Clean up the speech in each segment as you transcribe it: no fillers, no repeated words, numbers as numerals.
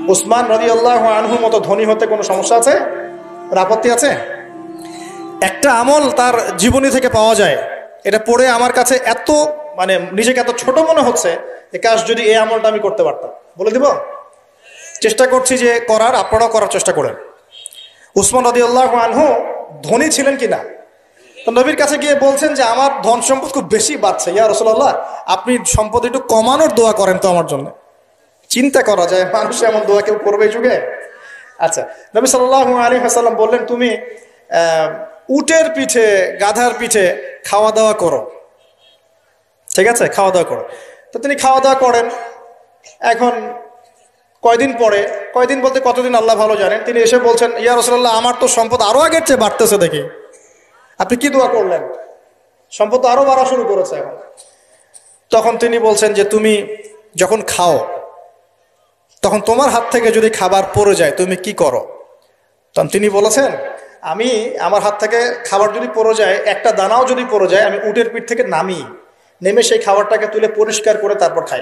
উসমান রাদিয়াল্লাহু আনহুর মতো ধনী হতে কোনো সমস্যা আছে, আপত্তি আছে? একটা আমল তার জীবনী থেকে পাওয়া যায়, এটা পড়ে আমার কাছে এত নিজেকে এত ছোট মনে হচ্ছে যে কাশ যদি এই আমলটা আমি করতে পারতাম। বলে দিব? চেষ্টা করছি যে করার, আপনারাও করার চেষ্টা করেন। উসমান রাদিয়াল্লাহু আনহু ধনী ছিলেন কিনা? তো নবীর কাছে গিয়ে বলছেন যে আমার ধন সম্পদ খুব বেশি বাড়ছে, ইয়া রাসূলুল্লাহ আপনি সম্পদ একটু কমানোর দোয়া করেন তো আমার জন্য। চিন্তা করা যায় মানুষ এমন দোয়া কেউ করবে এই যুগে? আচ্ছা, নবী সাল্লাল্লাহু আলাইহি ওয়াসাল্লাম বললেন তুমি উটের পিঠে, গাধার পিঠে খাওয়া দাওয়া করো, ঠিক আছে, খাওয়া দাওয়া করো। তো তিনি খাওয়া দাওয়া করেন। এখন কয়দিন পরে, কয়দিন বলতে কতদিন আল্লাহ ভালো জানেন, তিনি এসে বলছেন ইয়া রাসূলুল্লাহ আমার তো সম্পদ আরো আগের চেয়ে বাড়তেছে দেখি, আপনি কি দোয়া করলেন? সম্পদ আরো বাড়া শুরু করেছে এখন। তখন তিনি বলছেন যে তুমি যখন খাও তখন তোমার হাত থেকে যদি খাবার পড়ে যায় তুমি কি করো? তখন তিনি বলেছেন আমি, আমার হাত থেকে খাবার যদি পড়ে যায়, একটা দানাও যদি পড়ে যায়, আমি উটের পিঠ থেকে নেমে সেই খাবারটাকে তুলে পরিষ্কার করে তারপর খাই।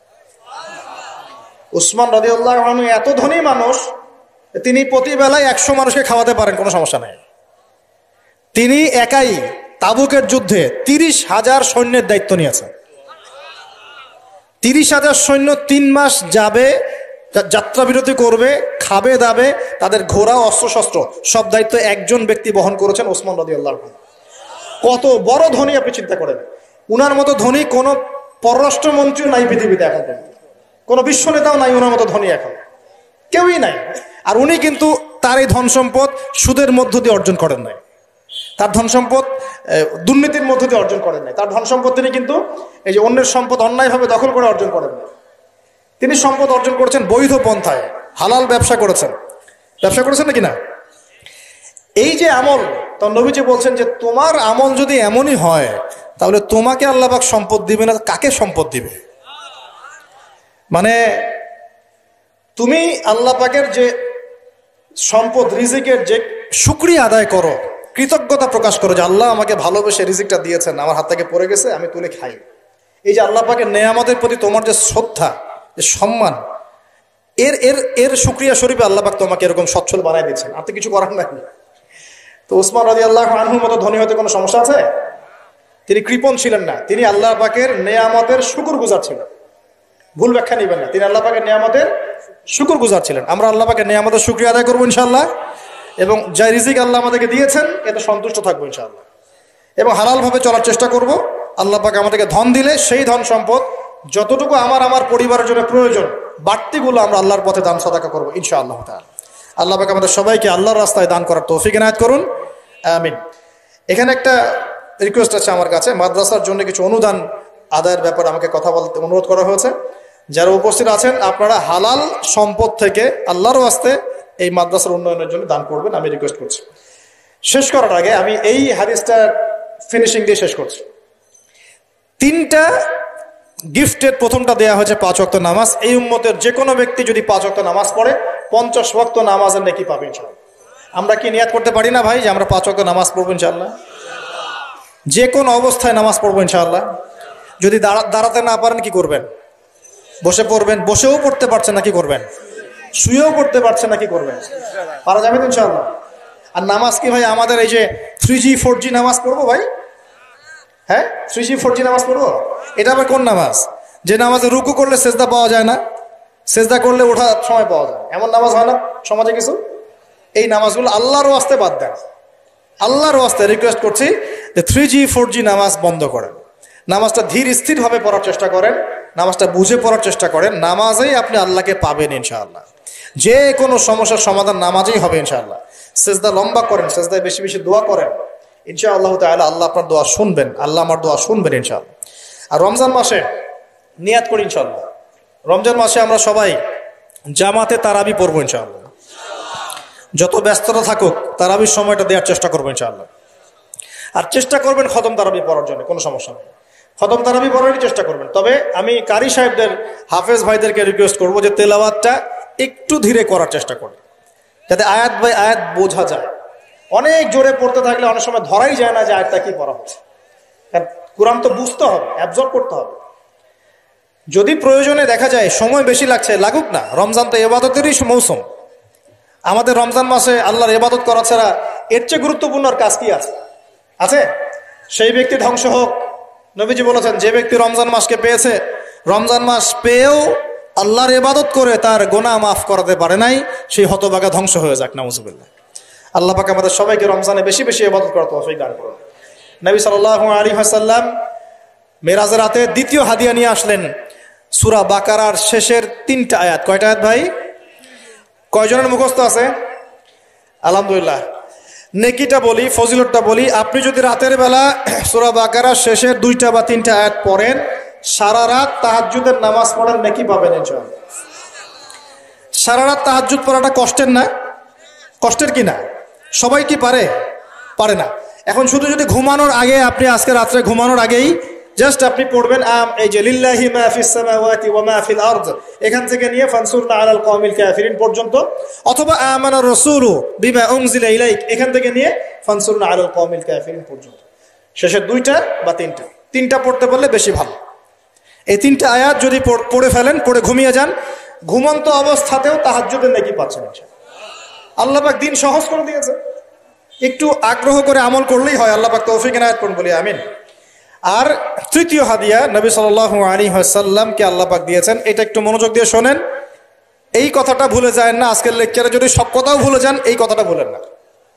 উসমান রাদিয়াল্লাহু আনহু এত ধনী মানুষ, তিনি প্রতি বেলায় 100 মানুষকে খাওয়াতে পারেন, কোনো সমস্যা নেই। তিনি একাই তাবুকের যুদ্ধে 30,000 সৈন্যের দায়িত্ব নিয়েছেন। 30,000 সৈন্য 3 মাস যাবে, যাত্রা বিরতি করবে, খাবে দাবে, তাদের ঘোড়া অস্ত্রশস্ত্র সব দায়িত্ব একজন ব্যক্তি বহন করেছেন, ওসমান রাদিয়াল্লাহু আনহু। কত বড় ধনী আপনি চিন্তা করেন। উনার মতো ধনী কোনো পররাষ্ট্রমন্ত্রীও নাই পৃথিবীতে এখন, কোনো বিশ্ব নেতাও নাই ওনার মতো ধনী, এখন কেউই নাই। আর উনি কিন্তু তার এই ধন সম্পদ সুদের মধ্য দিয়ে অর্জন করেন নাই, তার ধন সম্পদ দুর্নীতির মধ্য দিয়ে অর্জন করেন নাই। তার ধন সম্পদ তিনি কিন্তু এই যে অন্যের সম্পদ অন্যায়ভাবে দখল করে অর্জন করেন নাই। তিনি সম্পদ অর্জন করেছেন বৈধ পন্থায়, হালাল ব্যবসা করেছেন। ব্যবসা করেছেন নাকি না? এই যে আমল, তো নবীজি বলছেন যে তোমার আমল যদি এমনই হয় তাহলে তোমাকে আল্লাহ পাক সম্পদ দিবে না, কাকে সম্পদ দিবে? তুমি আল্লাহ পাকের যে সম্পদ, রিজিকের যে শুকরিয়া আদায় করো, কৃতজ্ঞতা প্রকাশ করো যে আল্লাহ আমাকে ভালোবেসে রিজিকটা দিয়েছেন, আমার হাত থেকে পড়ে গেছে, আমি তুলে খাই। এই যে আল্লাহ পাকের নেয়ামতের প্রতি তোমার যে শ্রদ্ধা, যে সম্মান, এর শুকরিয়া স্বরূপে আল্লাহ পাক তোমাকে এরকম সচ্ছল বানায় দিচ্ছেন, আর তো কিছু করার নাই। তো উসমান রাদিয়াল্লাহু আনহুর মতো ধনী হতে কোনো সমস্যা আছে? তিনি কৃপণ ছিলেন না, তিনি আল্লাহ পাকের নেয়ামতের শুকরগুজার ছিলেন। ভুল ব্যাখ্যা নেবেন না, তিনি আল্লাহ পাকের নেয়ামতের শুকরগুজার ছিলেন। আমরা আল্লাহ পাকের নেয়ামতের শুকরিয়া আদায় করবো ইনশাআল্লাহ, এবং যা রিজিক আল্লাহ আমাদেরকে দিয়েছেন এতে সন্তুষ্ট থাকবো ইনশাআল্লাহ, এবং হালালভাবে চলার চেষ্টা করব। আল্লাহ পাক আমাদেরকে ধন দিলে সেই ধন সম্পদ যতটুকু আমার পরিবারের জন্য প্রয়োজন, বাড়তিগুলো আমরা আল্লাহর পথে দান সাদাকা করবো ইনশাআল্লাহ তাআলা। আল্লাহ পাক আমাদের সবাইকে আল্লাহর রাস্তায় দান করার তৌফিক এনায়েত করুন, আমিন। এখানে একটা রিকোয়েস্ট আছে আমার কাছে, মাদ্রাসার জন্য কিছু অনুদান আদায়ের ব্যাপারে আমাকে কথা বলতে অনুরোধ করা হয়েছে। যারা উপস্থিত আছেন আপনারা হালাল সম্পদ থেকে আল্লাহর ওয়াস্তে এই মাদ্রাসার উন্নয়নের জন্য দান করবেন, আমি রিকোয়েস্ট করছি। শেষ করার আগে আমি এই হাদিসটা ফিনিশিং দিয়ে শেষ করছি। 3টা গিফটের প্রথমটা দেয়া হয়েছে 5 ওয়াক্ত নামাজ। এই উম্মতের যে কোনো ব্যক্তি যদি 5 ওয়াক্ত নামাজ পড়ে 50 ওয়াক্ত নামাজের নেকি পাবে ইনশাআল্লাহ। আমরা কি নিয়াত করতে পারি না ভাই যে আমরা 5 ওয়াক্ত নামাজ পড়বো ইনশাআল্লাহ? যে কোন অবস্থায় নামাজ পড়বো ইনশাআল্লাহ। যদি দাঁড়াতে না পারেন কি করবেন? বসে পড়বেন। বসেও পড়তে পারছেন না কি করবেন? শুয়েও পড়তে পারছেন না কি করবেন? পারা যাবে তো ইনশাআল্লাহ। আর নামাজ কি ভাই আমাদের এই যে 3G 4G নামাজ পড়বো ভাই? হ্যাঁ, 3G 4G নামাজ পড়বো? এটা আবার কোন নামাজ যে নামাজে রুকু করলে সেজদা পাওয়া যায় না, সেজদা করলে ওঠার সময় পাওয়া যায়, এমন নামাজ হয় না সমাজে কিছু? এই নামাজগুলো আল্লাহর ওয়াস্তে বাদ দেন। আল্লাহর ওয়াস্তে রিকোয়েস্ট করছি যে 3G 4G নামাজ বন্ধ করেন। নামাজটা ধীর স্থিরভাবে পড়ার চেষ্টা করেন, নামাজটা বুঝে পড়ার চেষ্টা করেন। নামাজেই আপনি আল্লাহকে পাবেন ইনশাআল্লাহ। যে কোনো সমস্যার সমাধান নামাজেই হবে ইনশাআল্লাহ। সেজদা লম্বা করেন, সেজদায় বেশি বেশি দোয়া করেন, ইনশাআল্লাহ তাআলা আল্লাহ আপনার দোয়া শুনবেন, আল্লাহ আমার দোয়া শুনবেন ইনশাআল্লাহ। আর রমজান মাসে নিয়াত করি ইনশাআল্লাহ, রমজান মাসে আমরা সবাই জামাতে তারাবি পড়বো ইনশাআল্লাহ। যত ব্যস্ততা থাকুক তারাবির সময়টা দেওয়ার চেষ্টা করবো ইনশাআল্লাহ। আর চেষ্টা করবেন খতম তারাবি পড়ার জন্য, কোনো সমস্যা নেই, খতম তারাবি পড়ারই চেষ্টা করবেন। তবে আমি কারি সাহেবদের, হাফেজ ভাইদেরকে রিকোয়েস্ট করবো যে তেলাওয়াতটা একটু ধীরে করার চেষ্টা করেন, যাতে আয়াত বাই আয়াত বোঝা যায়। অনেক জোরে পড়তে থাকলে অনেক সময় ধরাই যায় না যে আয়াতটা কি পড়া হচ্ছে। কারণ কোরআন তো বুঝতে হবে, অ্যাবজর্ব করতে হবে। যদি প্রয়োজনে দেখা যায় সময় বেশি লাগছে, লাগুক না। রমজান তো ইবাদতেরই মৌসুম। আমাদের রমজান মাসে আল্লাহর ইবাদত করা ছাড়া এর চেয়ে গুরুত্বপূর্ণ আর কাজ কি আছে? আছে? সেই ব্যক্তি ধ্বংস হোক। নবীজি বলেছেন, যে ব্যক্তি রমজান মাসকে পেয়েছে, রমজান মাস পেয়েও আল্লাহর ইবাদত করে তার গুনাহ মাফ করাতে পারে নাই, সেই হতভাগা ধ্বংস হয়ে যাক, নাউজুবিল্লাহ। আল্লাহ পাক আমাদের সবাইকে রমজানে বেশি বেশি ইবাদত করার তৌফিক দান করুন। নবী সাল্লাল্লাহু আলাইহি ওয়াসাল্লাম মেরাজের রাতে দ্বিতীয় হাদিয়া নিয়ে আসলেন, সূরা বাকারার শেষের 3টা আয়াত। কয়টা আয়াত ভাই? কয়জনের মুখস্থ আছে? আলহামদুলিল্লাহ। নেকিটা বলি, ফজিলতটা বলি। আপনি যদি রাতের বেলা সূরা বাকারার শেষের 2টা বা 3টা আয়াত পড়েন, সারা রাত তাহাজ্জুদের নামাজ পড়ার নেকি পাবেন ইনশাআল্লাহ। সারা রাত তাহাজ্জুদ পড়াটা কষ্টের না? কষ্টের কি না? সবাই কি পারে? পারে না। এখন শুধু যদি ঘুমানোর আগে, আপনি আজকে রাত্রে ঘুমানোর আগেই জাস্ট আপনি পড়বেন এই যে লিল্লাহি মা ফিস সামাওয়াতি ওয়া মা ফিল আরদ, এখান থেকে নিয়ে ফানসুরনা আলাল কওমিল কাফিরিন পর্যন্ত, অথবা আমানার রাসূলু বিমা উনজিলা ইলাইক, এখান থেকে নিয়ে ফানসুরনা আলাল কওমিল কাফিরিন পর্যন্ত, শেষের 2টা বা 3টা পড়তে পারলে বেশি ভালো। এই 3টা আয়াত যদি পড়ে ফেলেন, পড়ে ঘুমিয়ে যান, ঘুমন্ত অবস্থাতেও তাহাজ্জুদের নেকি পাচ্ছেন ইনশাআল্লাহ। আল্লাহ পাক দিন সহজ করে দিয়েছে, একটু আগ্রহ করে আমল করলেই হয়। আল্লাহ পাক তৌফিক এনায়েত করুন, বলি আমিন। আর তৃতীয় হাদিয়া নবী সাল্লাল্লাহু আলাইহি ওয়াসাল্লামকে আল্লাহ পাক দিয়েছেন, এটা একটু মনোযোগ দিয়ে শোনেন। এই কথাটা ভুলে যায় না। আজকের লেকচারে যদি সব কথাও ভুলে যান, এই কথাটা ভুলেন না।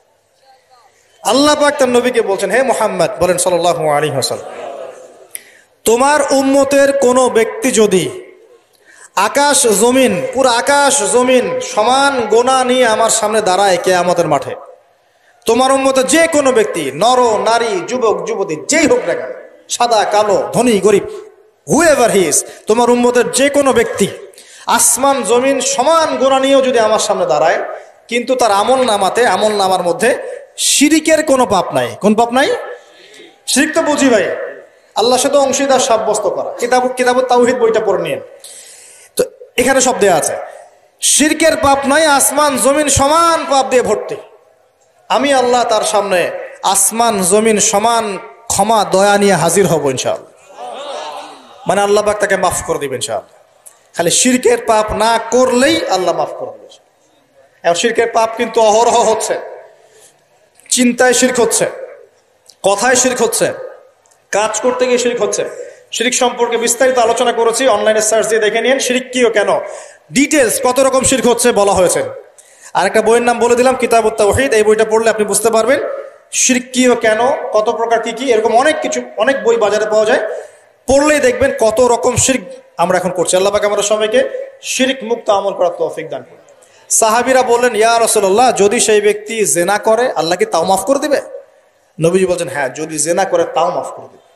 আল্লাহ পাক তার নবীকে বলছেন, হে মুহাম্মদ, বলেন সাল্লাল্লাহু আলাইহি ওয়াসাল্লাম, তোমার উম্মতের কোনো ব্যক্তি যদি আকাশ জমিন, পুরো আকাশ জমিন সমান গোনা নিয়ে আমার সামনে দাঁড়ায় কিয়ামতের মাঠে, তোমার উম্মতের যে কোনো ব্যক্তি, নর নারী, যুবক যুবতী, যেই হোক না কেন, সাদা কালো, ধনী গরিব, হুএভার হি ইজ, তোমার উম্মতের যে কোনো ব্যক্তি আসমান জমিন সমান গোনা নিয়েও যদি আমার সামনে দাঁড়ায়, কিন্তু তার আমল নামার মধ্যে শিরিকের কোনো পাপ নাই। কোন পাপ নাই? শিরিক তো বুঝি ভাই, আল্লাহর সাথে অংশীদার সাব্যস্ত করা। কিতাবুত তাওহীদ বইটা পড়ে নিন, তো এখানে সব দেয়া আছে। শিরকের পাপ নাই, আসমান জমিন সমান পাপ দিয়ে ভর্তি। আমি আল্লাহ তার সামনে আসমান জমিন সমান ক্ষমা দয়া নিয়ে হাজির হব ইনশাআল্লাহ। মানে আল্লাহ পাক তাকে মাফ করে দিবেন ইনশাআল্লাহ। খালি শিরকের পাপ না করলেই আল্লাহ মাফ করে দিবেন। এখন শিরকের পাপ কিন্তু অহরহ হচ্ছে। চিন্তায় শিরক হচ্ছে, কথায় শিরক হচ্ছে, কাজ করতে গিয়ে শিরক হচ্ছে। শিরক সম্পর্কে বিস্তারিত আলোচনা করেছি, অনলাইনে সার্চ দিয়ে দেখে নিন। শিরক কি ও কেন, ডিটেলস কত রকম শিরক হচ্ছে বলা হয়েছে। আর একটা বইয়ের নাম বলে দিলাম, কিতাবুত তাওহীদ। এই বইটা পড়লে আপনি বুঝতে পারবেন শিরক কি ও কেন, কত প্রকার কি কি, এরকম অনেক কিছু, অনেক বই বাজারে পাওয়া যায়। পড়লেই দেখবেন কত রকম শিরক আমরা এখন করছি। আল্লাহ পাক আমাদের সবাইকে শিরক মুক্ত আমল করার তৌফিক দান করুন। সাহাবীরা বললেন, ইয়া রাসূলুল্লাহ, যদি সেই ব্যক্তি জিনা করে আল্লাহ কি তাও মাফ করে দিবে? নবীজি বলছেন, হ্যাঁ, যদি জিনা করে তাও মাফ করে দিবে।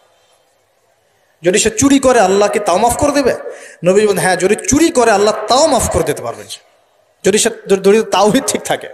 যদি সে চুরি করে আল্লাহ কি তাও মাফ করে দেবে? নবীজি বলছেন, হ্যাঁ, যদি চুরি করে আল্লাহ তাও মাফ করে দিতে পারবেন, যদি তাওহীদ ঠিক থাকে।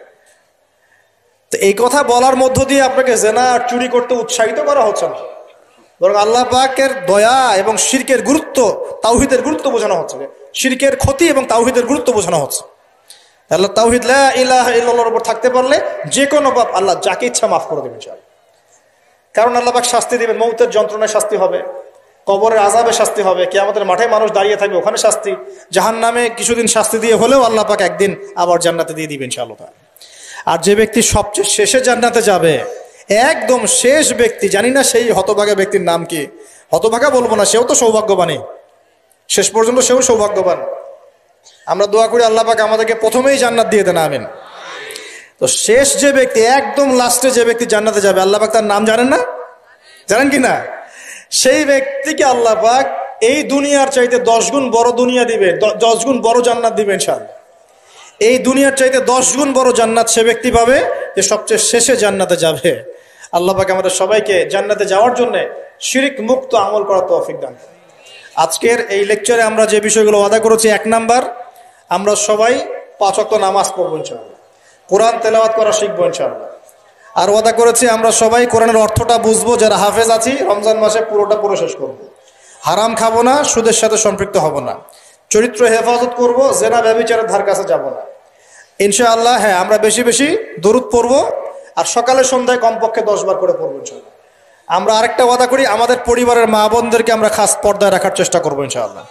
তো এই কথা বলার মধ্য দিয়ে আপনাকে জিনা আর চুরি করতে উৎসাহিত করা হচ্ছে না, বরং আল্লাহ পাকের দয়া এবং শিরকের গুরুত্ব, তাওহীদের গুরুত্ব বোঝানো হচ্ছে। শিরকের ক্ষতি এবং তাওহীদের গুরুত্ব বোঝানো হচ্ছে। আল্লাহ তাওহীদ লা ইলাহা ইল্লাল্লাহর উপর থাকতে পারলে যে কোনো পাপ আল্লাহ যাকে ইচ্ছা মাফ করে দেবেন। কারণ আল্লাহ পাক শাস্তি দিবেন, মৌতের যন্ত্রণায় শাস্তি হবে, কবরের আযাবে শাস্তি হবে, কিয়ামতের মাঠে মানুষ দাঁড়িয়ে থাকবে, ওখানে শাস্তি, জাহান্নামে কিছুদিন শাস্তি দিয়ে হলেও আল্লাহ পাক একদিন আবার জান্নাতে দিয়ে দিবেন ইনশাআল্লাহ। আর যে ব্যক্তি সবচেয়ে শেষে জান্নাতে যাবে, একদম শেষ ব্যক্তি, জানি না সেই হতভাগা ব্যক্তির নাম কি, হতভাগা বলবো না, সেও তো সৌভাগ্যবানই, শেষ পর্যন্ত সেও সৌভাগ্যবান। আমরা দোয়া করি আল্লাহ পাক আমাদেরকে প্রথমেই জান্নাত দিয়ে দেন, আমিন। তো শেষ যে ব্যক্তি, একদম লাস্টে যে ব্যক্তি জান্নাতে যাবে, আল্লাহ পাক তার নাম জানেন না? জানেন কি না? সেই ব্যক্তিকে আল্লাহ পাক এই দুনিয়ার চাইতে 10 গুণ বড় দুনিয়া দিবে, 10 গুণ বড় জান্নাত দিবে ইনশাআল্লাহ। এই দুনিয়ার চাইতে 10 গুণ বড় জান্নাত সে ব্যক্তি পাবে যে সবচেয়ে শেষে জান্নাতে যাবে। আল্লাহ পাক আমাদের সবাইকে জান্নাতে যাওয়ার জন্য শিরক মুক্ত আমল করার তৌফিক দান করুন। আজকের এই লেকচারে আমরা যে বিষয়গুলো ওয়াদা করেছি, 1 নাম্বার, আমরা সবাই 5 ওয়াক্ত নামাজ পড়বো ইনশাআল্লাহ, কোরআন তেলাওয়াত করা শিখবো ইনশাআল্লাহ। আর ওয়াদা করেছি আমরা সবাই কোরআনের অর্থটা বুঝবো, যারা হাফেজ আছি রমজান মাসে পুরোটা পড়ে শেষ করবো। হারাম খাবো না, সুদের সাথে সম্পৃক্ত হব না, চরিত্র হেফাজত করবো, জেনা ব্যভিচারের ধার কাছে যাব না ইনশাআল্লাহ। হ্যাঁ, আমরা বেশি বেশি দরুদ পড়বো, আর সকালে সন্ধ্যায় কমপক্ষে 10 বার করে পড়বো ইনশাআল্লাহ। আমরা আরেকটা ওয়াদা করি, আমাদের পরিবারের মা বোনদেরকে আমরা খাস পর্দায় রাখার চেষ্টা করবো ইনশাআল্লাহ।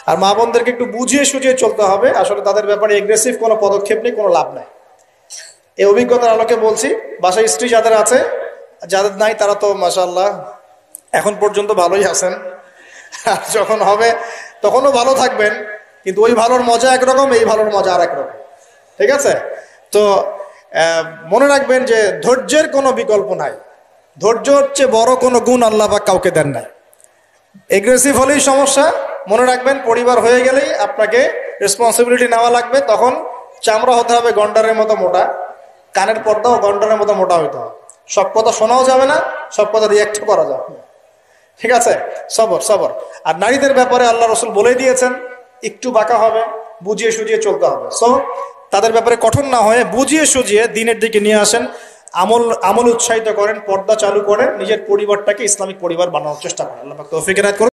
আর মা বোনদেরকে একটু বুঝিয়ে সুঝিয়ে চলতে হবে, আসলে তাদের ব্যাপারে এগ্রেসিভ কোনো পদক্ষেপ নেই, কোনো লাভ নাই। এই অভিজ্ঞতার আলোকে বলছি, বাসায় স্ত্রী যাদের আছে, যাদের নাই তারা তো মাশাআল্লাহ এখন পর্যন্ত ভালোই আছেন, যখন হবে তখনও ভালো থাকবেন, কিন্তু ওই ভালোর মজা একরকম, এই ভালোর মজা আর একরকম, ঠিক আছে? তো মনে রাখবেন যে ধৈর্যের কোনো বিকল্প নাই, ধৈর্য হচ্ছে বড় কোনো গুণ আল্লাহ পাক কাউকে দেন নাই। এগ্রেসিভ হলেই সমস্যা, মনে রাখবেন পরিবার হয়ে গেলেই আপনাকে রেসপন্সিবিলিটি নেওয়া লাগবে, তখন চামড়া হতে হবে গন্ডারের মতো মোটা, কানের পর্দাও গন্ডারের মতো মোটা হইতে হবে, সব কথা শোনাও যাবে না, সব কথা রিয়াক্ট করা যাবে না, ঠিক আছে? সবর সবর। আর নারীদের ব্যাপারে আল্লাহ রসুল বলে দিয়েছেন একটু বাঁকা হবে, বুঝিয়ে সুঝিয়ে চলতে হবে। সো তাদের ব্যাপারে কঠোর না হয়ে বুঝিয়ে সুঝিয়ে দিনের দিকে নিয়ে আসেন, আমল উৎসাহিত করেন, পর্দা চালু করেন, নিজের পরিবারটাকে ইসলামিক পরিবার বানানোর চেষ্টা করেন। আল্লাহ পাক তৌফিক এনায়েত করুন।